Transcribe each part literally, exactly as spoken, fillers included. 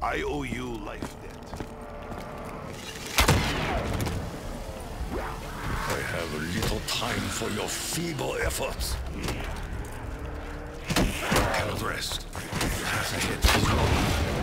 I owe you life debt. I have little time for your feeble efforts. I cannot rest. The path ahead is long.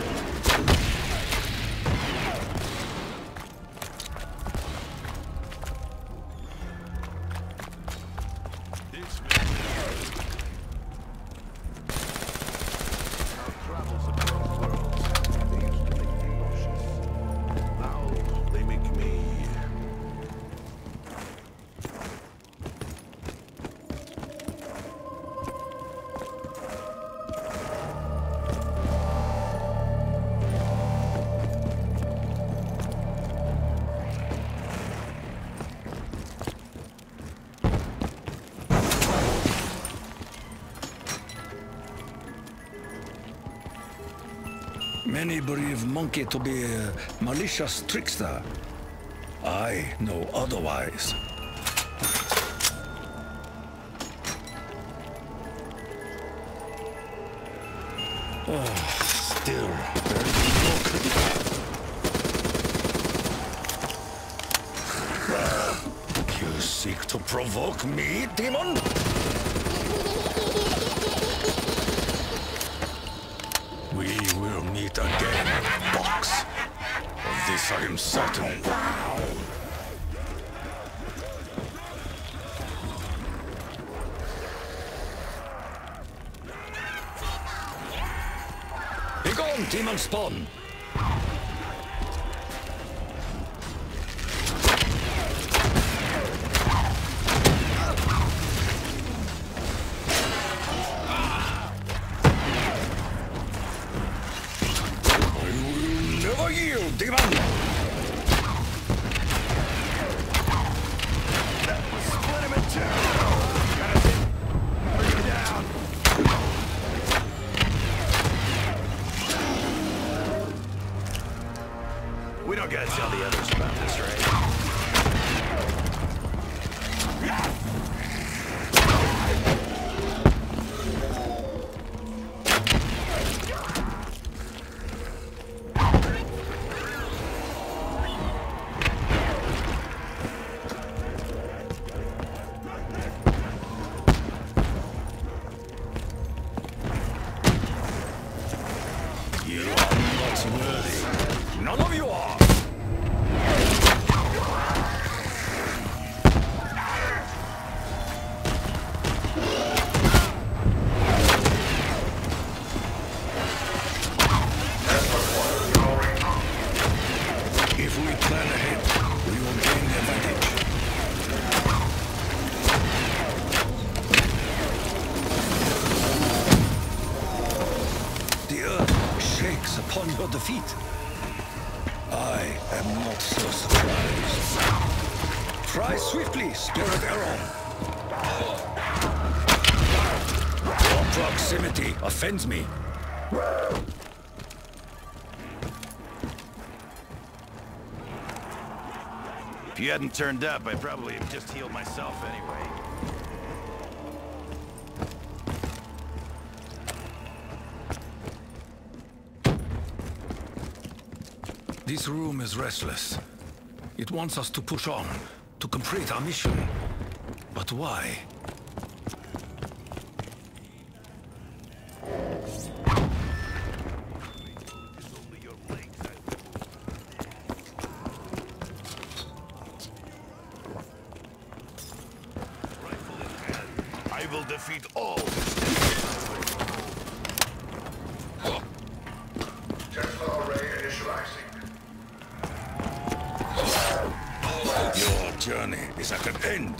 Many believe Monkey to be a malicious trickster. I know otherwise. Oh, still very broken. You seek to provoke me, demon? We will meet again, Box. Of this I am certain. Begone, demon spawn! Never yield, demon! Split him in two! Gotta bring him down! We don't gotta tell the others about this, right? You are not worthy. None of you are! If we plan ahead, we will gain the advantage. The earth shakes upon your defeat. I am not so surprised. Try swiftly, Spirit Arrow. Your proximity offends me. If you hadn't turned up, I'd probably have just healed myself anyway. This room is restless. It wants us to push on, to complete our mission. But why? I will defeat all. Templar array initializing. Your journey is at an end.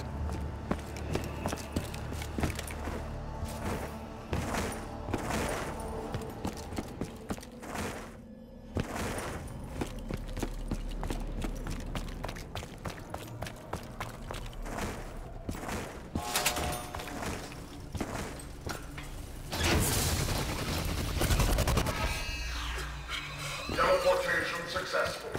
Teleportation successful.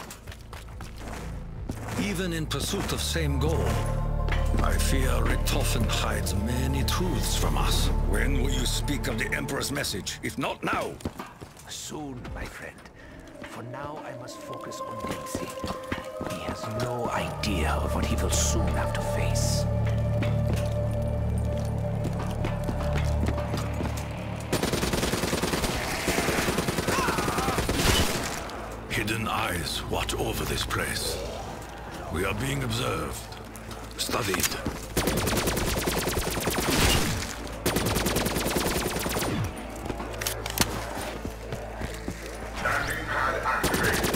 Even in pursuit of same goal, I fear Richtofen hides many truths from us. When will you speak of the Emperor's message, if not now? Soon, my friend. For now, I must focus on Dixie. He has no idea of what he will soon have to face. Hidden eyes watch over this place. We are being observed, studied. Landing pad activated.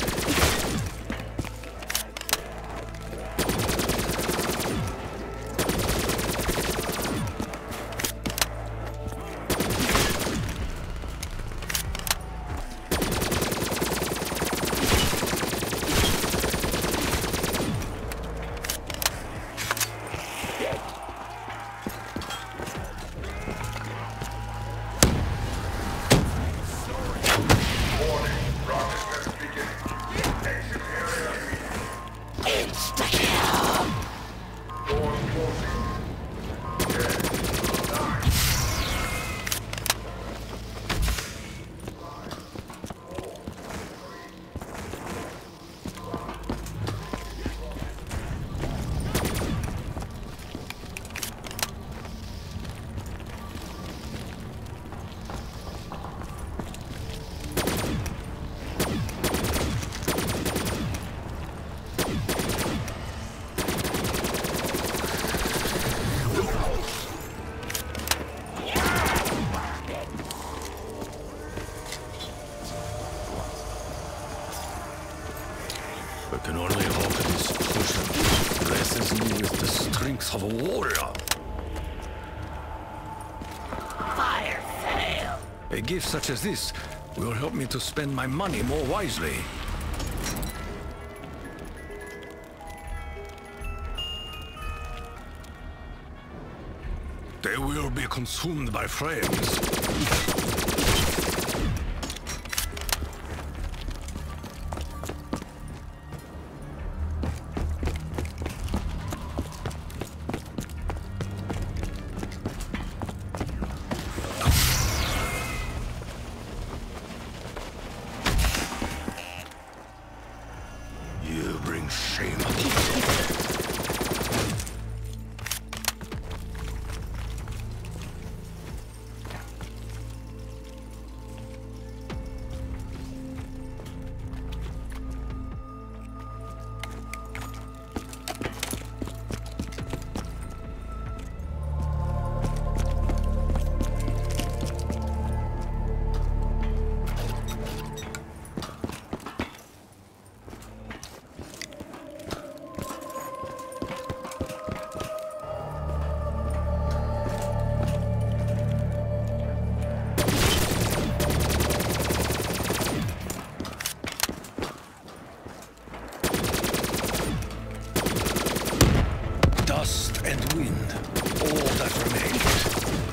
I can only hope this potion blesses me with the strength of a warrior. Fire sale! A gift such as this will help me to spend my money more wisely. They will be consumed by flames. You bring shame upon me. Dust and wind, all that remains.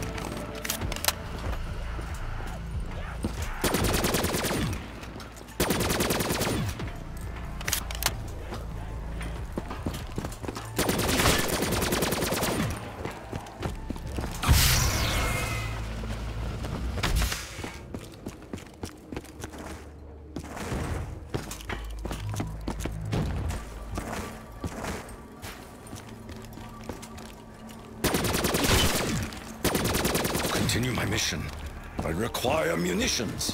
Continue my mission. I require munitions.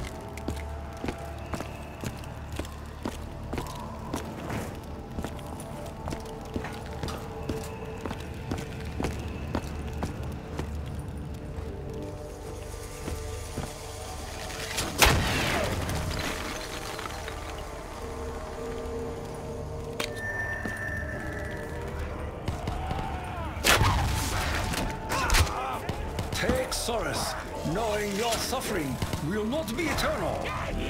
Take solace, knowing your suffering will not be eternal.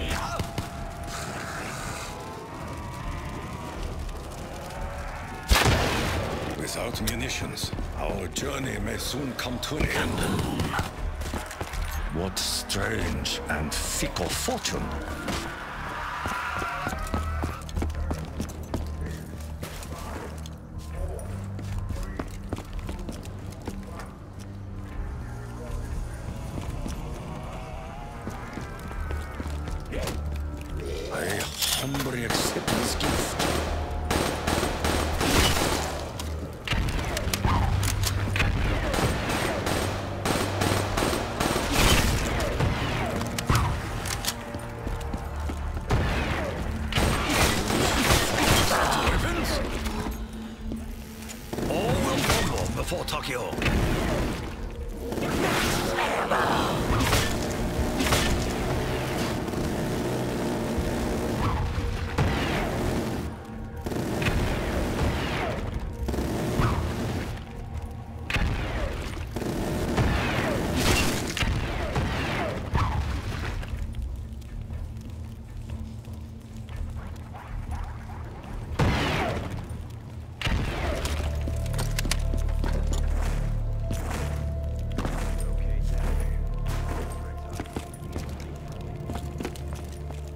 Without munitions, our journey may soon come to an end. What strange and fickle fortune.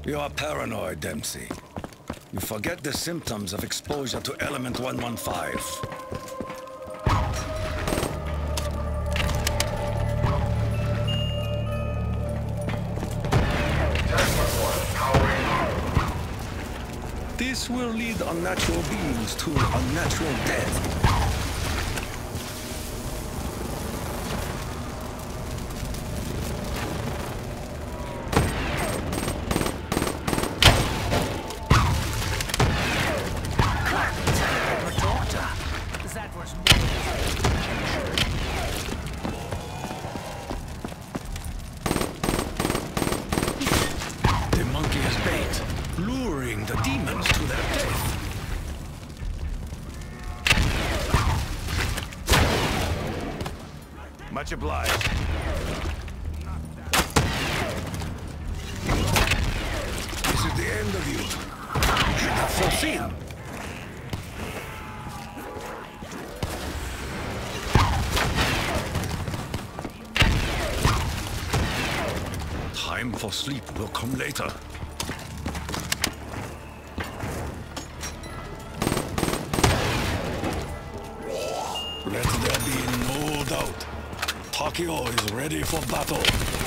You are paranoid, Dempsey. You forget the symptoms of exposure to element one one five. This will lead unnatural beings to unnatural death. Much obliged. This is the end of you. You should have foreseen. Time for sleep will come later. Let there be no doubt. Takio is ready for battle.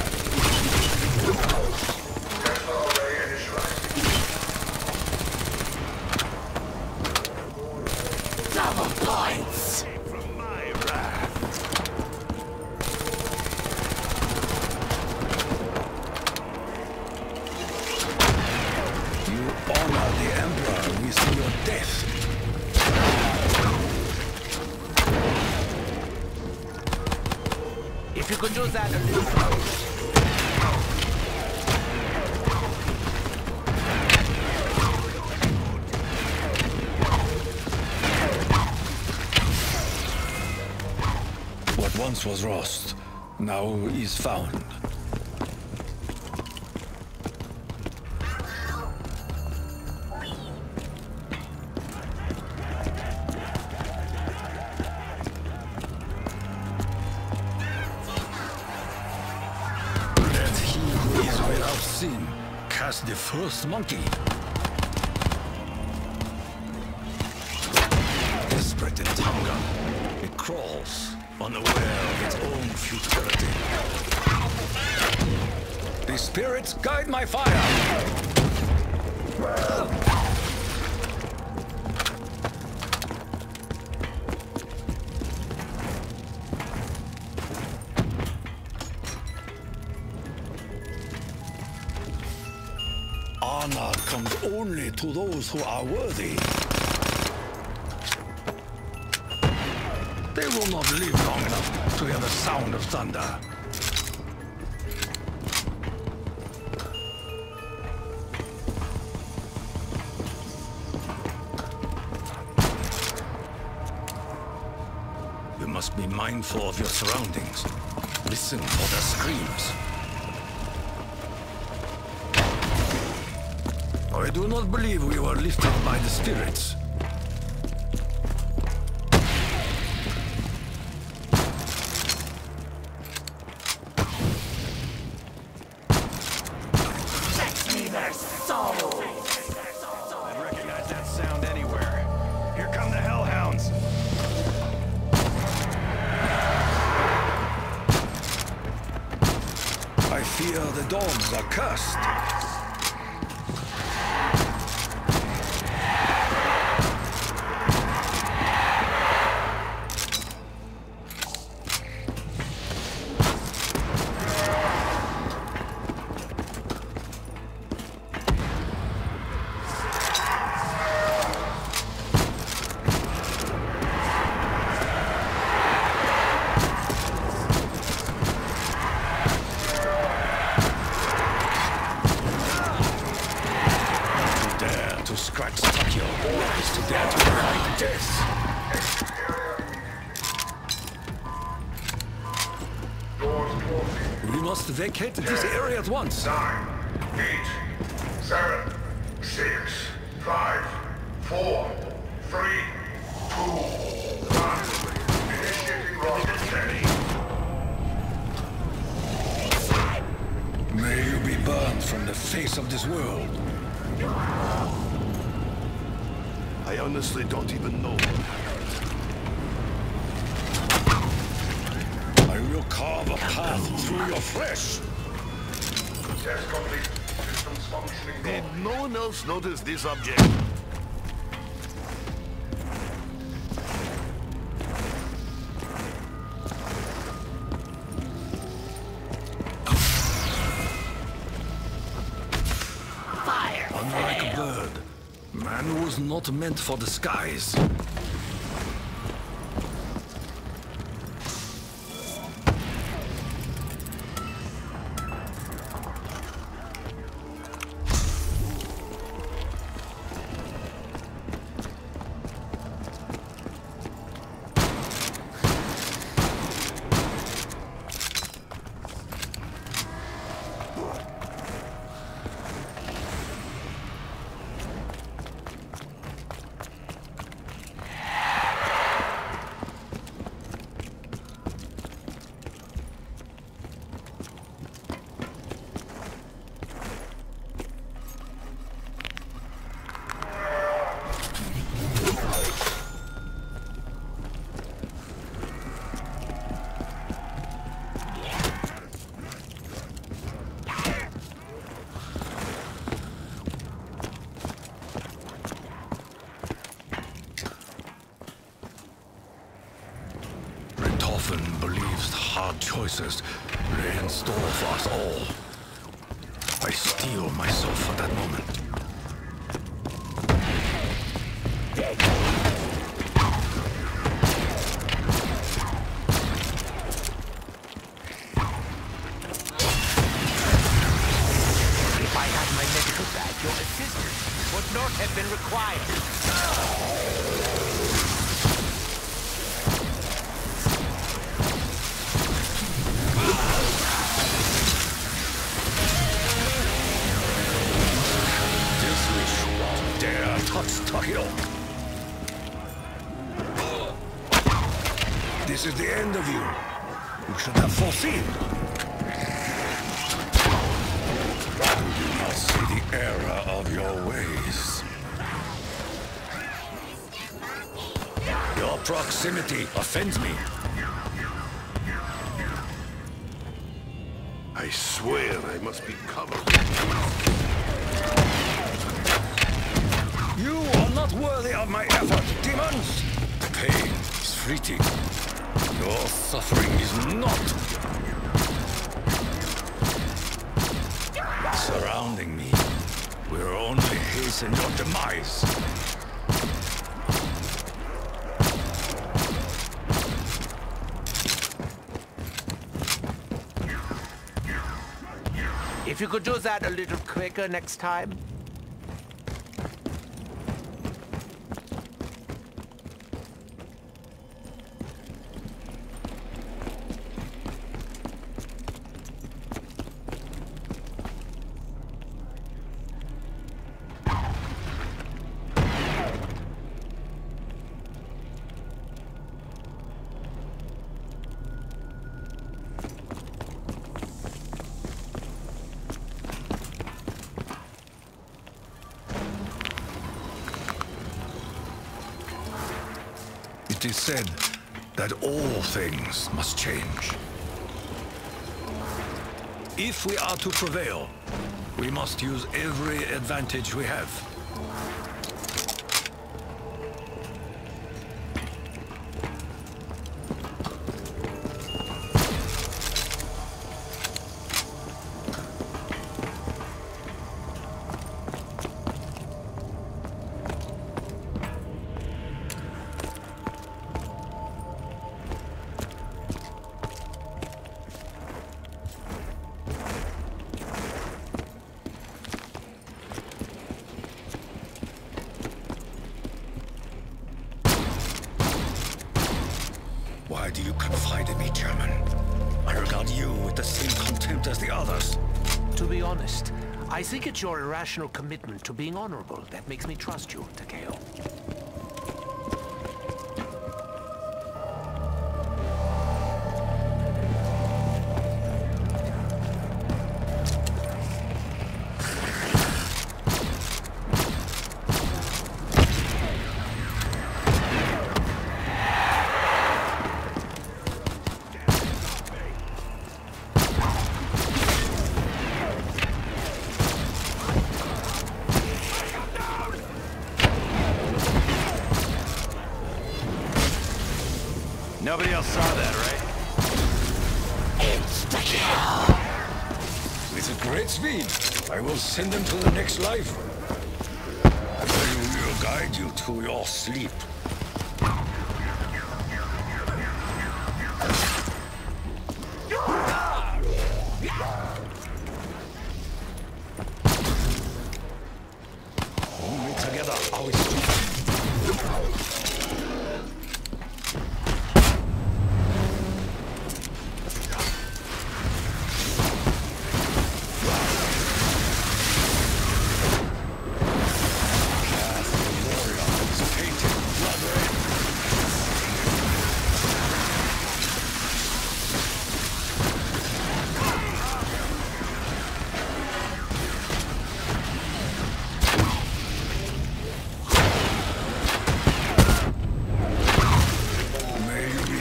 Double points! From my wrath. You honor the Emperor with your death. If you could do that a little. What once was lost, now is found. Let he who is without sin cast the first monkey. Desperate in hunger, it crawls, unaware of its own futility. The spirits guide my fire! Honor comes only to those who are worthy. They will not live long enough to hear the sound of thunder. You must be mindful of your surroundings. Listen for their screams. I do not believe we were lifted by the spirits. I'd recognize that sound anywhere. Here come the hellhounds. I fear the dogs are cursed. Scratch Takio is to dare to fight death. We must vacate this area at once. Nine, eight, seven, six, five, four, three, two, one. Initiating rocket steady. May you be burned from the face of this world. I honestly don't even know. I will carve a path through your flesh. Test complete. Systems functioning Did normally. no one else notice this object? Unlike a bird, man was not meant for the skies. Believes hard choices lay in store for us all. I steel myself for that moment. If I had my medical badge, your assistance would not have been required. Dare touch Takio. This is the end of you. You should have foreseen. Do you not see the error of your ways? Your proximity offends me. I swear I must be covered. You are not worthy of my effort, demons! Pain is fleeting. Your suffering is not. Surrounding me will only hasten your demise. If you could do that a little quicker next time. It is said that all things must change. If we are to prevail, we must use every advantage we have. Why do you confide in me, German? I regard you with the same contempt as the others. To be honest, I think it's your irrational commitment to being honorable that makes me trust you, Takeo. Nobody else saw that, right? With a great speed, I will send them to the next life. I will guide you to your sleep. Only together are we strong.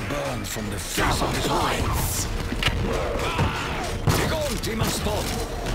From the face of this world. Begone, demon spawn!